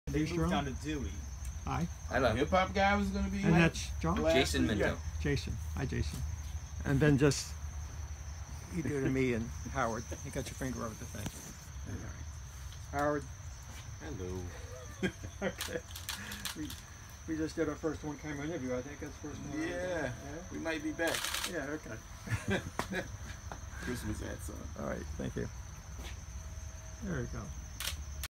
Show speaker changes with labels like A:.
A: They moved down to Dewey.
B: Hi.
C: Hello.
D: Hip hop guy was gonna be.
B: And that's John?
C: Jason Minto.
D: Yeah.
B: Jason. Hi, Jason. And then just you do to me and Howard. You got your finger over the thing. Howard.
D: Hello.
B: Okay. We just did our first one-camera interview. I think that's the first one.
D: Yeah. We might be back.
B: Yeah. Okay.
D: Christmas ad song.
B: All right. Thank you. There we go.